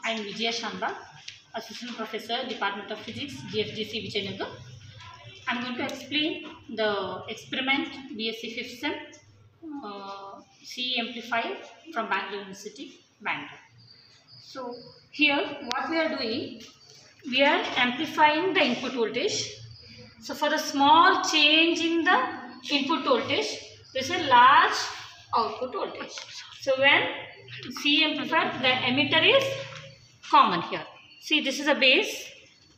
I am Vijaya Chandra, Assistant Professor, Department of Physics, GFGC Vijayanagar. I am going to explain the experiment BSc 5th Sem CE amplifier from Bangalore University, Bangalore. So here what we are doing, we are amplifying the input voltage. So for the small change in the input voltage, there is a large output voltage. So when CE amplifier, the emitter is common here. See, this is a base,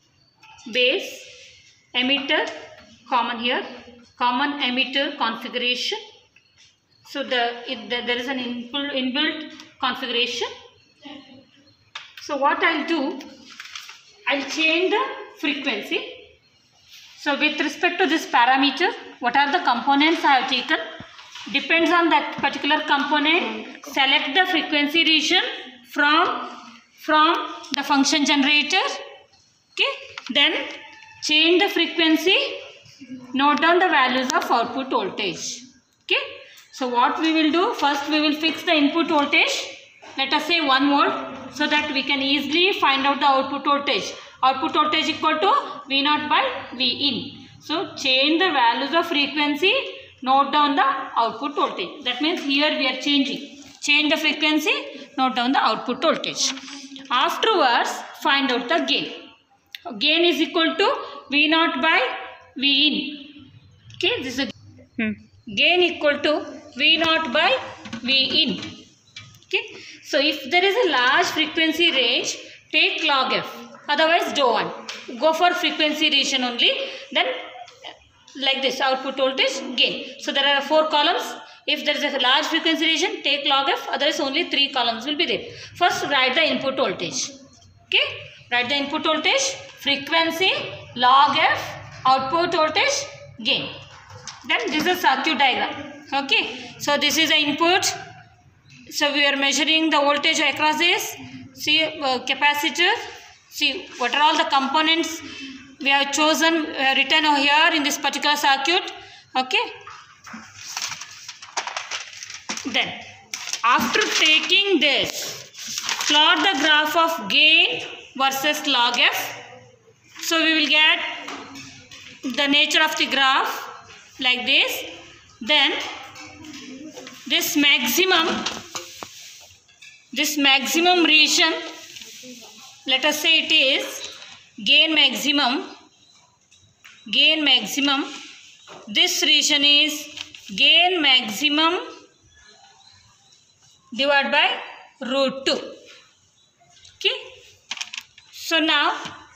emitter, common here, common emitter configuration. So there is an inbuilt configuration. So what I'll do, I'll change the frequency. So with respect to this parameter, what are the components I have taken? Depends on that particular component. Select the frequency region from the function generator. Okay. Then change the frequency. Note down the values of output voltage. Okay. So what we will do, first we will fix the input voltage. Let us say 1 volt, so that we can easily find out the output voltage. Output voltage equal to V0 by V in. So change the values of frequency. Note down the output voltage. That means here we are changing. Change the frequency, note down the output voltage. Afterwards, find out the gain. Gain is equal to V0 by V in. Okay, this is a gain equal to V0 by V in. Okay, so if there is a large frequency range, take log F. Otherwise, don't. Go for frequency region only. Then like this, output voltage, gain. So there are 4 columns. If there is a large frequency region, take log F. Otherwise, only 3 columns will be there. First, write the input voltage. Okay, write the input voltage, frequency, log F, output voltage, gain. Then this is a circuit diagram. Okay, so this is the input. So we are measuring the voltage across this. See capacitor. See what are all the components we have chosen, written over here in this particular circuit. Okay. Then after taking this, plot the graph of gain versus log F. So we will get the nature of the graph like this. Then this maximum region, let us say it is gain maximum. This region is gain maximum divided by root 2. Okay. So now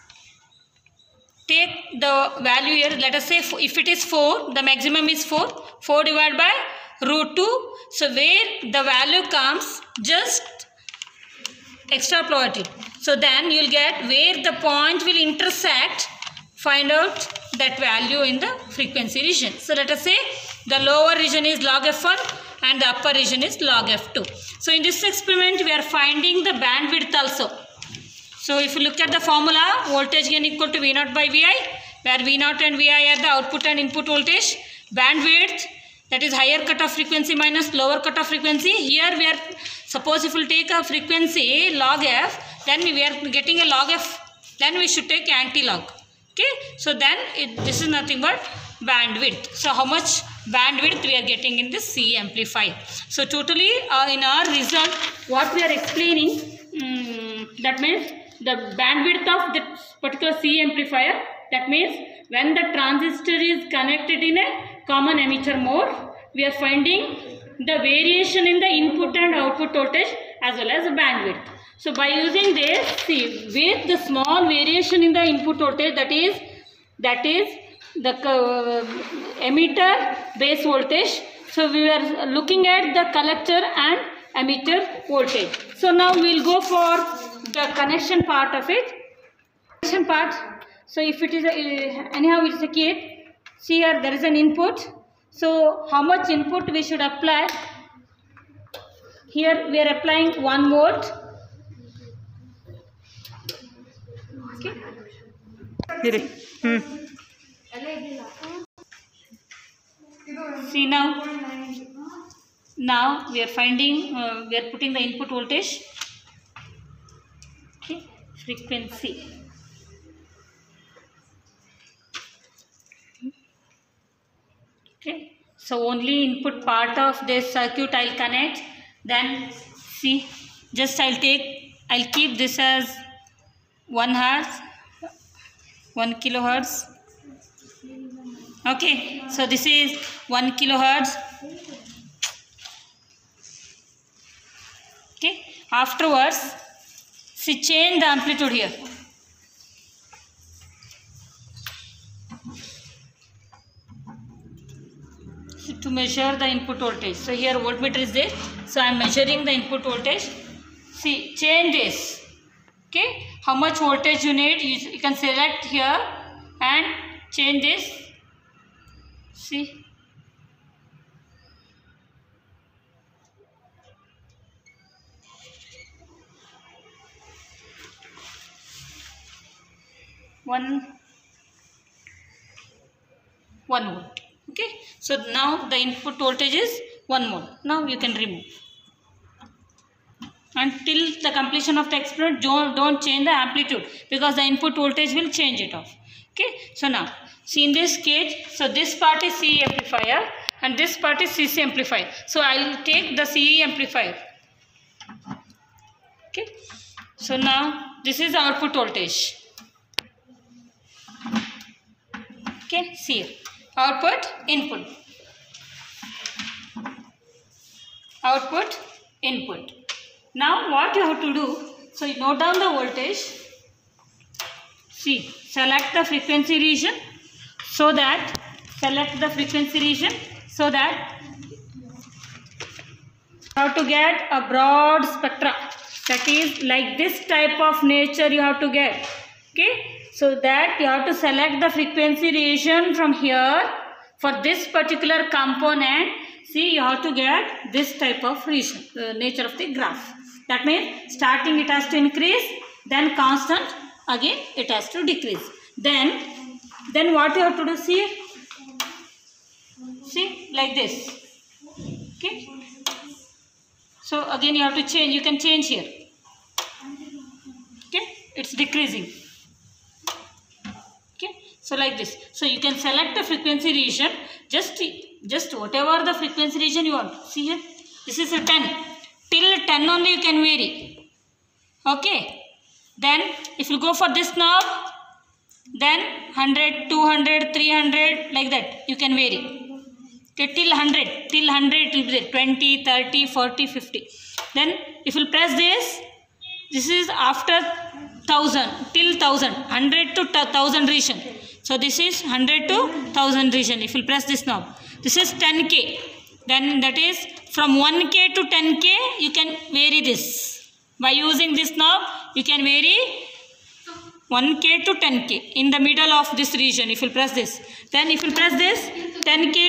take the value here. Let us say if it is 4, the maximum is 4. 4 divided by root 2. So where the value comes, just extrapolate it. So then you will get where the point will intersect, find out that value in the frequency region. So let us say the lower region is log F1 and the upper region is log F2. So in this experiment we are finding the bandwidth also. So if you look at the formula, voltage gain equal to V0 by Vi, where V0 and Vi are the output and input voltage. Bandwidth, that is higher cutoff frequency minus lower cutoff frequency. Here we are, suppose if we take a frequency log F, then we are getting a log F, then we should take anti-log. Okay, so then this is nothing but bandwidth. So how much bandwidth we are getting in this CE amplifier. So totally in our result, what we are explaining, that means the bandwidth of that particular CE amplifier, that means when the transistor is connected in a common emitter mode, we are finding the variation in the input and output voltage as well as the bandwidth. So by using this, see, with the small variation in the input voltage, that is the emitter base voltage. So we are looking at the collector and emitter voltage. So now we will go for the connection part of it. Connection part. So if it is anyhow it is a kit. See here there is an input. So how much input we should apply? Here we are applying 1 volt. Okay. See now we are finding, we are putting the input voltage. Okay, frequency. Okay, so only input part of this circuit I'll connect. Then see, just I'll keep this as 1 hertz, 1 kilohertz. Okay, so this is 1 kilohertz. Okay, afterwards, see, change the amplitude here. So to measure the input voltage. So here voltmeter is there. So I am measuring the input voltage. See, change this. Okay, how much voltage you need, you can select here and change this. See, one volt. Okay, so now the input voltage is 1 volt. Now you can remove. Until the completion of the experiment, don't change the amplitude, because the input voltage will change it off. Okay, so now see, in this case, so this part is CE amplifier and this part is CC amplifier. So I will take the CE amplifier. Okay, so now this is output voltage. Okay, see here, output, input, output, input. Now what you have to do, so you note down the voltage. See, select the frequency region so that you have to get a broad spectra. That is like this type of nature you have to get. Okay, so that you have to select the frequency region from here for this particular component. See, you have to get this type of region, nature of the graph. That means starting it has to increase, then constant, again it has to decrease. Then what you have to do, see like this. Okay, so again you have to change, you can change here. Okay, it's decreasing. Okay, so like this. So you can select the frequency region, just whatever the frequency region you want. See here, this is a 10. Till 10 only you can vary. Okay, then if you go for this knob, then 100, 200, 300, like that you can vary. Okay, till 100 it will be there, 20, 30, 40, 50. Then if you press this is after 1000, till 1000, 100 to 1000 region. So this is 100 to 1000 region. If you press this knob, this is 10K. Then that is from 1K to 10K you can vary this. By using this knob you can vary 1K to 10K in the middle of this region. If you press this, then if you press this 10K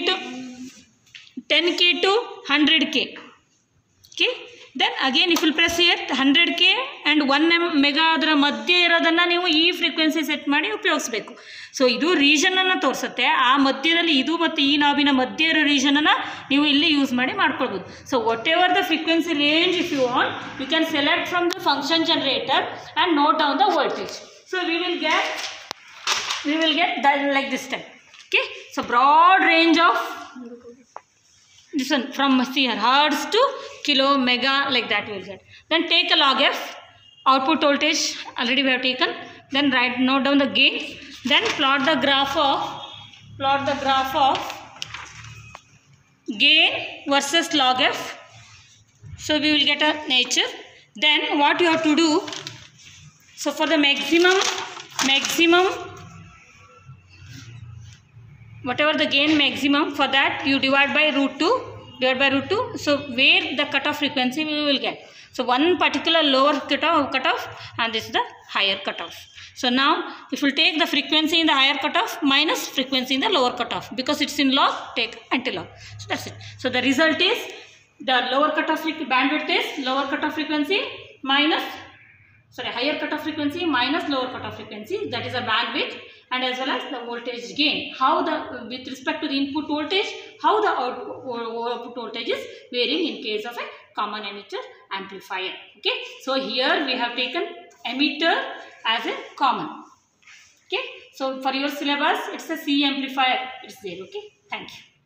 to 100K. Okay, then again if you press here 100K and 1 mega ಅದರ ಮಧ್ಯ ಇರೋದನ್ನು ನೀವು ಈ frequency set ಮಾಡಿ ಉಪಯೋಗಿಸಬೇಕು. So ಇದು ರೀಜನನ್ನು ತೋರಿಸುತ್ತೆ, ಆ ಮಧ್ಯದಲ್ಲಿ ಇದು ಮತ್ತು ಈ ನಾಬಿನ ಮಧ್ಯ ಇರೋ ರೀಜನನ್ನು ನೀವು ಇಲ್ಲಿ ಯೂಸ್ ಮಾಡಿ ಮಾಡ್ಕೊಳ್ಬೋದು. So whatever the frequency range if you want, you can select from the function generator and note down the voltage. So we will get that like this type. Okay, so broad range of this one from here hertz to kilo, mega, like that we will get. Then take a log f, output voltage already we have taken. Then note down the gain. Then plot the graph of gain versus log f. So we will get a nature. Then what you have to do, so for the maximum whatever the gain maximum, for that you divide by root 2. So where the cutoff frequency we will get. So one particular lower cutoff and this is the higher cutoff. So now if you take the frequency in the higher cutoff minus frequency in the lower cutoff, because it's in log, take anti-log. So that's it. So the result is the lower cutoff bandwidth is lower cutoff frequency minus higher cutoff frequency minus lower cutoff frequency, that is a bandwidth, and as well as the voltage gain. How with respect to the input voltage, how the output voltage is varying in case of a common emitter amplifier. Okay, so here we have taken emitter as a common. Okay. So for your syllabus, it's a C amplifier. It's there. Okay. Thank you.